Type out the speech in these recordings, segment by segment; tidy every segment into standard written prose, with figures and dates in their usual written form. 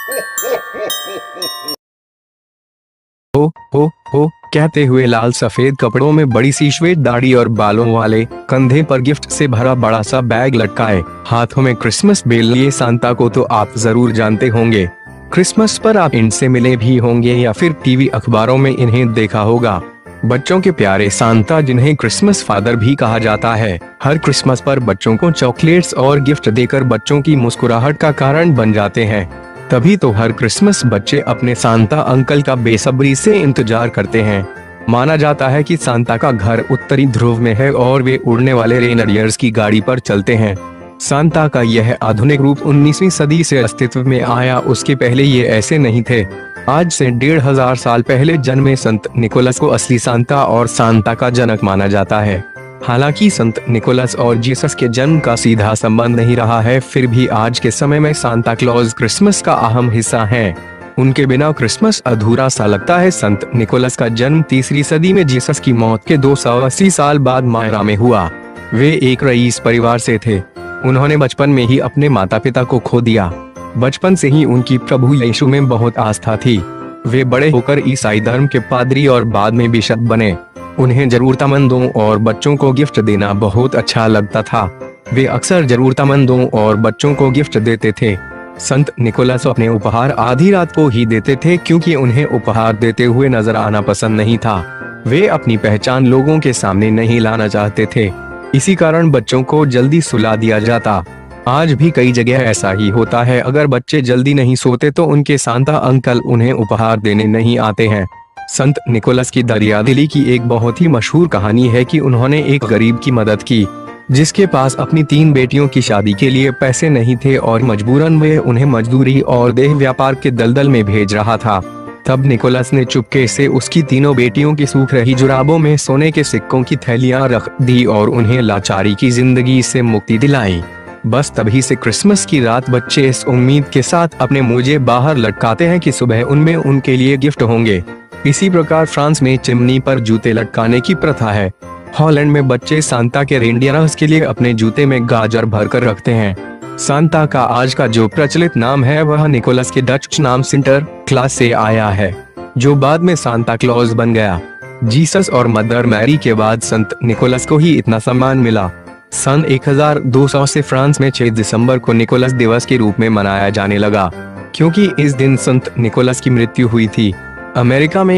हो कहते हुए लाल सफेद कपड़ों में बड़ी सी श्वेत दाढ़ी और बालों वाले, कंधे पर गिफ्ट से भरा बड़ा सा बैग लटकाए, हाथों में क्रिसमस बेल लिए सांता को तो आप जरूर जानते होंगे। क्रिसमस पर आप इनसे मिले भी होंगे या फिर टीवी अखबारों में इन्हें देखा होगा। बच्चों के प्यारे सांता, जिन्हें क्रिसमस फादर भी कहा जाता है, हर क्रिसमस पर बच्चों को चॉकलेट्स और गिफ्ट देकर बच्चों की मुस्कुराहट का कारण बन जाते हैं। तभी तो हर क्रिसमस बच्चे अपने सांता अंकल का बेसब्री से इंतजार करते हैं। माना जाता है कि सांता का घर उत्तरी ध्रुव में है और वे उड़ने वाले रेनडियर्स की गाड़ी पर चलते हैं। सांता का यह आधुनिक रूप 19वीं सदी से अस्तित्व में आया, उसके पहले ये ऐसे नहीं थे। आज से 1500 साल पहले जन्मे संत निकोलस को असली सांता और सांता का जनक माना जाता है। हालांकि संत निकोलस और जीसस के जन्म का सीधा संबंध नहीं रहा है, फिर भी आज के समय में सांता क्लॉज क्रिसमस का अहम हिस्सा है। उनके बिना क्रिसमस अधूरा सा लगता है। संत निकोलस का जन्म 3री सदी में जीसस की मौत के 280 साल बाद मायरा में हुआ। वे एक रईस परिवार से थे। उन्होंने बचपन में ही अपने माता पिता को खो दिया। बचपन से ही उनकी प्रभु यीशु में बहुत आस्था थी। वे बड़े होकर ईसाई धर्म के पादरी और बाद में बिशप बने। उन्हें जरूरतमंदों और बच्चों को गिफ्ट देना बहुत अच्छा लगता था। वे अक्सर जरूरतमंदों और बच्चों को गिफ्ट देते थे। संत निकोलस अपने उपहार आधी रात को ही देते थे, क्योंकि उन्हें उपहार देते हुए नजर आना पसंद नहीं था। वे अपनी पहचान लोगों के सामने नहीं लाना चाहते थे, इसी कारण बच्चों को जल्दी सुला दिया जाता। आज भी कई जगह ऐसा ही होता है। अगर बच्चे जल्दी नहीं सोते तो उनके सांता अंकल उन्हें उपहार देने नहीं आते हैं। संत निकोलस की दरियादिली की एक बहुत ही मशहूर कहानी है कि उन्होंने एक गरीब की मदद की, जिसके पास अपनी 3 बेटियों की शादी के लिए पैसे नहीं थे और मजबूरन वे उन्हें मजदूरी और देह व्यापार के दलदल में भेज रहा था। तब निकोलस ने चुपके से उसकी 3 बेटियों की सूख रही जुराबों में सोने के सिक्कों की थैलियां रख दी और उन्हें लाचारी की जिंदगी से मुक्ति दिलाई। बस तभी से क्रिसमस की रात बच्चे इस उम्मीद के साथ अपने मोजे बाहर लटकाते हैं कि सुबह उनमें उनके लिए गिफ्ट होंगे। इसी प्रकार फ्रांस में चिमनी पर जूते लटकाने की प्रथा है। हॉलैंड में बच्चे सांता के रेनडियर्स के लिए अपने जूते में गाजर भरकर रखते हैं। सांता का आज का जो प्रचलित नाम है वह निकोलस के डच नाम सिंटर क्लास से आया है, जो बाद में सांता क्लॉज बन गया। जीसस और मदर मैरी के बाद संत निकोलस को ही इतना सम्मान मिला। सन 1200 से फ्रांस में 6 दिसंबर को निकोलस दिवस के रूप में मनाया जाने लगा, क्योंकि इस दिन संत निकोलस की मृत्यु हुई थी। अमेरिका में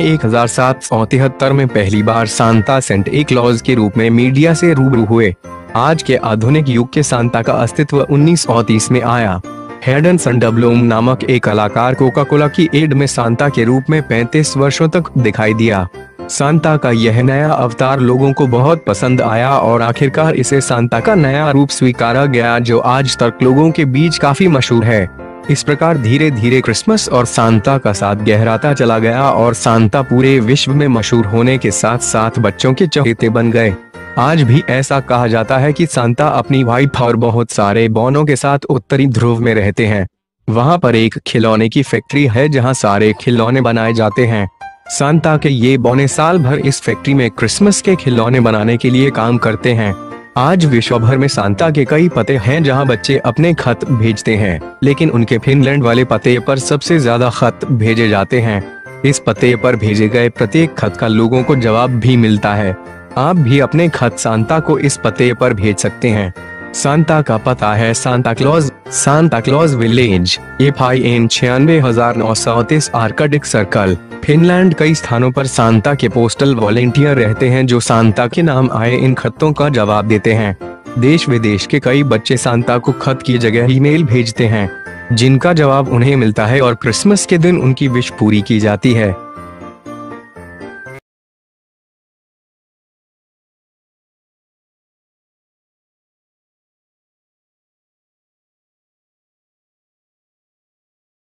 1773 में पहली बार सांता सेंटा क्लॉज के रूप में मीडिया से रूबरू हुए। आज के आधुनिक युग के सांता का अस्तित्व 1930 में आया। हेडन संडब्लोम नामक एक कलाकार कोका कोला की एड में सांता के रूप में 35 वर्षों तक दिखाई दिया। सांता का यह नया अवतार लोगों को बहुत पसंद आया और आखिरकार इसे सांता का नया रूप स्वीकारा गया, जो आज तक लोगों के बीच काफी मशहूर है। इस प्रकार धीरे धीरे क्रिसमस और सांता का साथ गहराता चला गया और सांता पूरे विश्व में मशहूर होने के साथ साथ बच्चों के चहेते बन गए। आज भी ऐसा कहा जाता है कि सांता अपनी वाइफ और बहुत सारे बहनों के साथ उत्तरी ध्रुव में रहते हैं। वहाँ पर एक खिलौने की फैक्ट्री है जहाँ सारे खिलौने बनाए जाते हैं। सांता के ये बौने साल भर इस फैक्ट्री में क्रिसमस के खिलौने बनाने के लिए काम करते हैं। आज विश्व भर में सांता के कई पते हैं जहां बच्चे अपने खत भेजते हैं, लेकिन उनके फिनलैंड वाले पते पर सबसे ज्यादा खत भेजे जाते हैं। इस पते पर भेजे गए प्रत्येक खत का लोगों को जवाब भी मिलता है। आप भी अपने खत सांता को इस पते पर भेज सकते हैं। सांता का पता है Santa Claus village, FIN 96930 Arctic Circle, Finland. कई स्थानों पर सांता के पोस्टल वॉलेंटियर रहते हैं जो सांता के नाम आए इन खतों का जवाब देते हैं। देश विदेश के कई बच्चे सांता को खत की जगह ईमेल भेजते हैं, जिनका जवाब उन्हें मिलता है और क्रिसमस के दिन उनकी विश पूरी की जाती है।